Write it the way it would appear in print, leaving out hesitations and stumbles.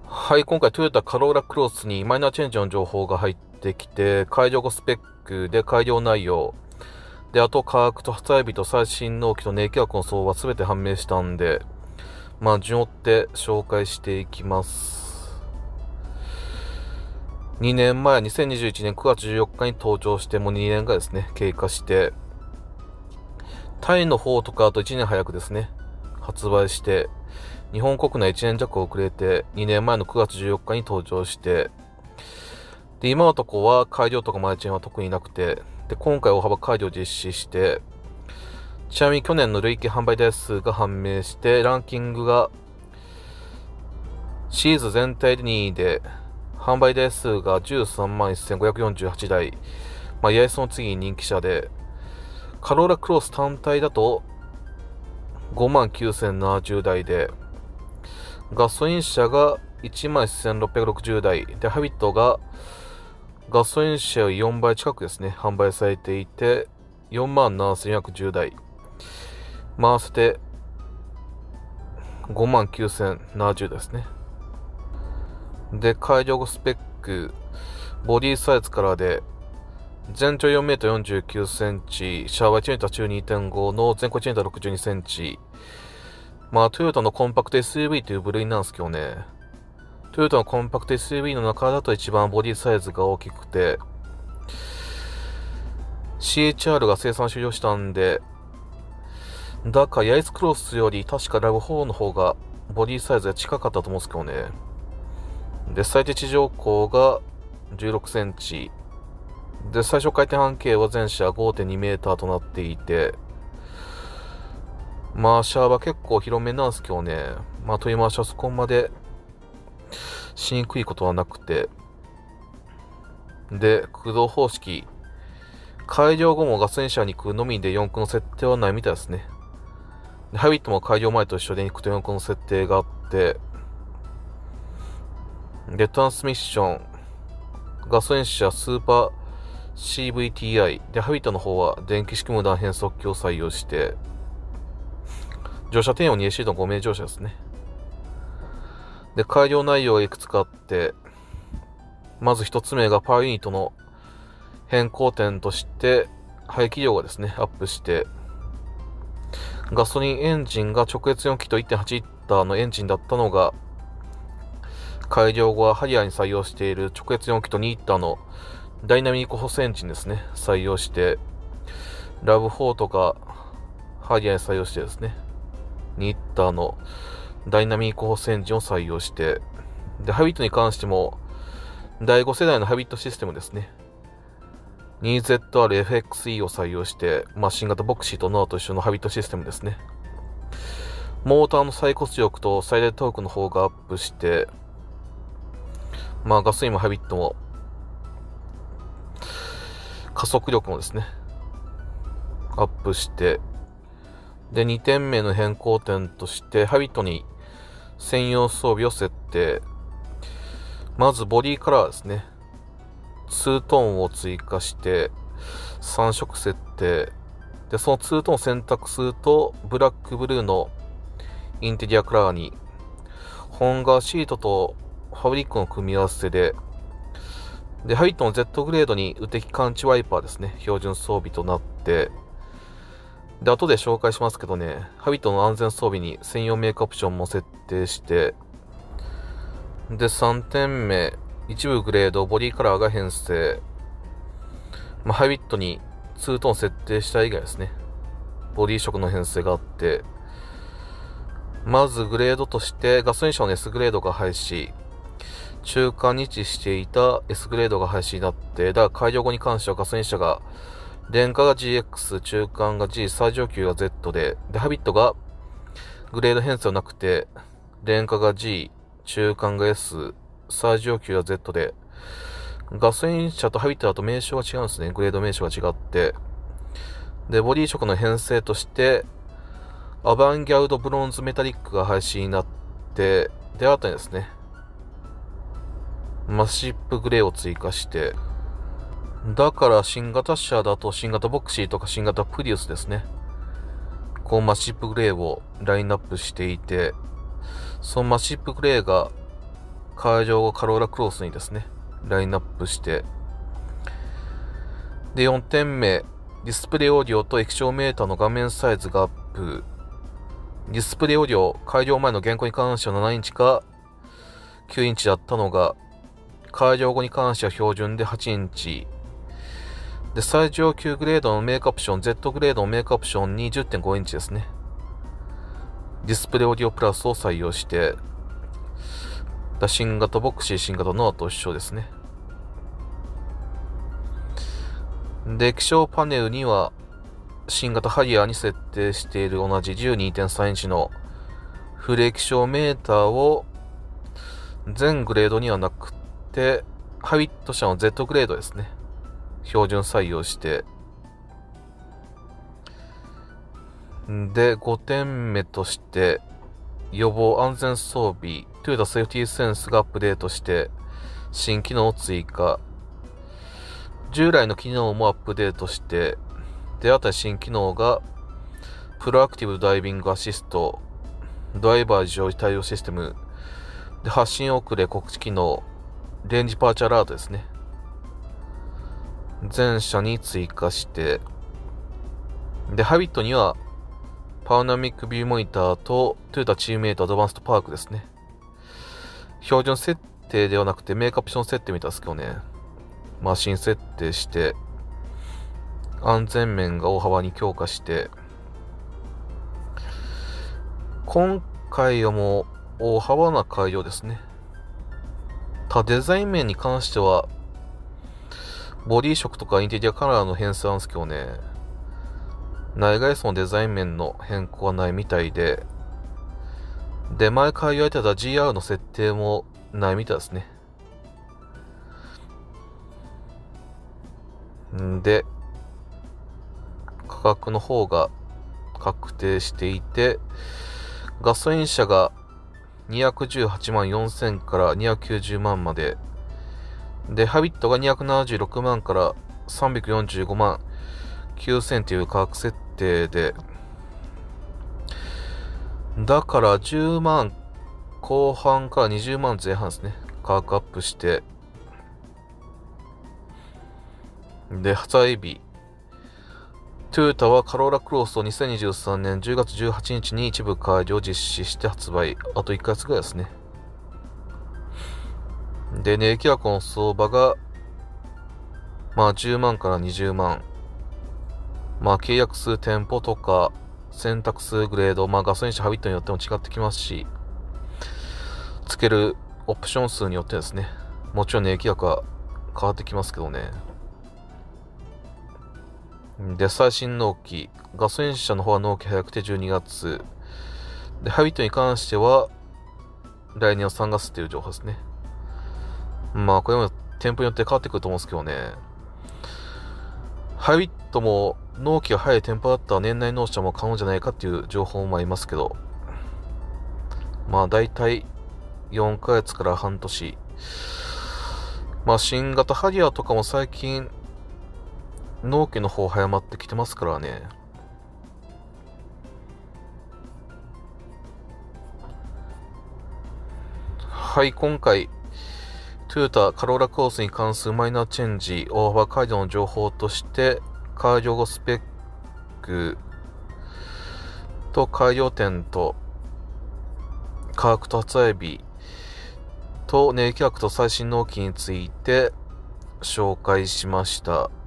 はい、今回トヨタカローラクロスにマイナーチェンジの情報が入ってきて、改良後スペックで改良内容、で、あと価格と発売日と最新納期と年契約の相場全て判明したんで、順を追って紹介していきます。2年前、2021年9月14日に登場して、もう2年がですね、経過して、タイの方とかあと1年早くですね、発売して、日本国内1年弱遅れて、2年前の9月14日に登場して、で、今のとこは改良とかマイチェンは特になくて、で、今回大幅改良実施して、ちなみに去年の累計販売台数が判明して、ランキングがシーズン全体で2位で、販売台数が13万1548台、八重洲の次に人気車で、カローラクロス単体だと5万9070台で、ガソリン車が1万1660台で、ハビットがガソリン車より4倍近くですね、販売されていて、4万7410台。回せて5万9070ですね。で、改良後スペック、ボディサイズからで、全長4メートル49センチ、シャワー1メートル中 2.5 の全高1メートル62センチ。トヨタのコンパクト SUV という部類なんですけどね。トヨタのコンパクト SUV の中だと一番ボディサイズが大きくて、CHR が生産終了したんで、だからヤイスクロスより確かラブ4の方がボディサイズが近かったと思うんですけどね。で、最低地上高が16センチ。で、最小回転半径は全車5.2メーターとなっていて、シャーは結構広めなんですけどね。取り回しはそこまでしにくいことはなくて。で、駆動方式。改良後もガソリン車に行くのみで4駆の設定はないみたいですね。で、ハビットも改良前と一緒で2駆と4駆の設定があって、で、トランスミッション。ガソリン車スーパー CVTI。で、ハビットの方は電気式無段変速機を採用して、乗車点を 2AC の5名乗車ですね。で、改良内容がいくつかあって、まず一つ目がパワーユニットの変更点として、排気量がですね、アップして、ガソリンエンジンが直列4気筒 1.8 リッターのエンジンだったのが、改良後はハリアーに採用している直列4気筒2リッターのダイナミック補正エンジンですね、採用して、ラブ4とかハリアーに採用してですね、2リッターのダイナミック補正エンジンを採用して、で、ハビットに関しても、第5世代のハビットシステムですね。2ZRFXE を採用して、新型ボクシーとノアと一緒のハビットシステムですね。モーターの最骨力と最大トークの方がアップして、ガソリンもハビットも、加速力もですね、アップして、で、2点目の変更点として、ハビットに専用装備を設定。まず、ボディカラーですね。2トーンを追加して、3色設定。で、その2トーンを選択すると、ブラックブルーのインテリアカラーに、本革シートとファブリックの組み合わせで、で、ハビットの Z グレードに雨滴感知ワイパーですね。標準装備となって、で、後で紹介しますけどね、ハビットの安全装備に専用メイクオプションも設定して、で、3点目、一部グレード、ボディカラーが編成。ハビットに2トーン設定した以外ですね、ボディ色の編成があって、まずグレードとしてガソリン車の S グレードが廃止、中間に位置していた S グレードが廃止になって、だから改良後に関してはガソリン車が廉価が GX、中間が G、最上級が Z で、ハビットがグレード編成はなくて、廉価が G、中間が S、最上級が Z で、ガソリン車とハビットだと名称が違うんですね。グレード名称が違って。で、ボディ色の編成として、アバンギャルドブロンズメタリックが廃止になって、で、新たにですね、マシップグレーを追加して、だから新型車だと新型ボクシーとか新型プリウスですね。マシップグレーをラインナップしていて、そのマシップグレーが改良後カローラクロスにですね、ラインナップして、で、4点目、ディスプレイオーディオと液晶メーターの画面サイズがアップ。ディスプレイオーディオ、改良前の原稿に関しては7インチか9インチだったのが、改良後に関しては標準で8インチ。で、最上級グレードのメイクアプション、Z グレードのメイクアプションに 10.5 インチですね。ディスプレイオーディオプラスを採用して、新型ボクシー、新型ノアと一緒ですね。で、液晶パネルには、新型ハリアーに設定している同じ 12.3 インチのフル液晶メーターを全グレードにはなくて、ハビット社の Z グレードですね。標準採用して、で、5点目として、予防安全装備、トヨタセーフティーセンスがアップデートして、新機能を追加。従来の機能もアップデートして、で、新たに新機能が、プロアクティブダイビングアシスト、ドライバー上位対応システム、で、発信遅れ告知機能、レンジパーチャーアラートですね。全車に追加して、で、ハビットには、パノラミックビューモニターとトヨタチームメイトアドバンストパークですね。標準設定ではなくてメイクアプション設定みたいですけどね。マシン設定して、安全面が大幅に強化して、今回はもう大幅な改良ですね。デザイン面に関しては、ボディ色とかインテリアカラーの変遷なんですけどね。内外装のデザイン面の変更はないみたいで、で、前から言われてた GR の設定もないみたいですね。で、価格の方が確定していて、ガソリン車が218万4000から290万まで、で、ハビットが276万から345万9000という価格設定で、だから10万後半から20万前半ですね。価格アップして、で、発売日。トヨタはカローラクロスを2023年10月18日に一部改良を実施して発売。あと1ヶ月ぐらいですね。で、値契約の相場が、10万から20万。契約数店舗とか、選択数グレード、ガソリン車ハビットによっても違ってきますし、つけるオプション数によってですね、もちろん値契約は変わってきますけどね。で、最新納期。ガソリン車の方は納期早くて12月。で、ハビットに関しては、来年の3月っていう情報ですね。これも店舗によって変わってくると思うんですけどね。ハビットも納期が早い店舗だったら年内納車も可能じゃないかっていう情報もありますけど、だいたい4ヶ月から半年。新型ハリアーとかも最近、納期の方早まってきてますからね。はい、今回、トヨタカローラクロスに関するマイナーチェンジ、大幅改良の情報として、改良後スペックと改良点と、価格と発売日と値契約と最新納期について紹介しました。